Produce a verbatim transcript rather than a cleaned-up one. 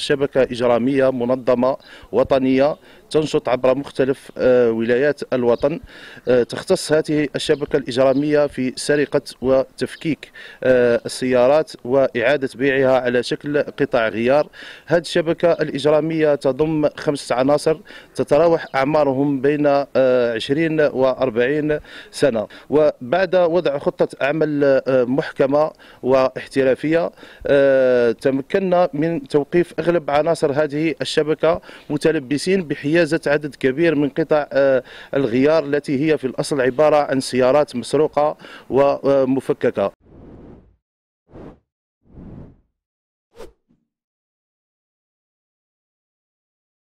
شبكة إجرامية منظمة وطنية تنشط عبر مختلف ولايات الوطن. تختص هذه الشبكة الإجرامية في سرقة وتفكيك السيارات وإعادة بيعها على شكل قطع غيار. هذه الشبكة الإجرامية تضم خمسة عناصر تتراوح أعمارهم بين عشرين وأربعين سنة. وبعد وضع خطة عمل محكمة واحترافية تمكنا من توقيف أغلب عناصر هذه الشبكة متلبسين بحيازة عدد كبير من قطع الغيار التي هي في الأصل عبارة عن سيارات مسروقة ومفككة.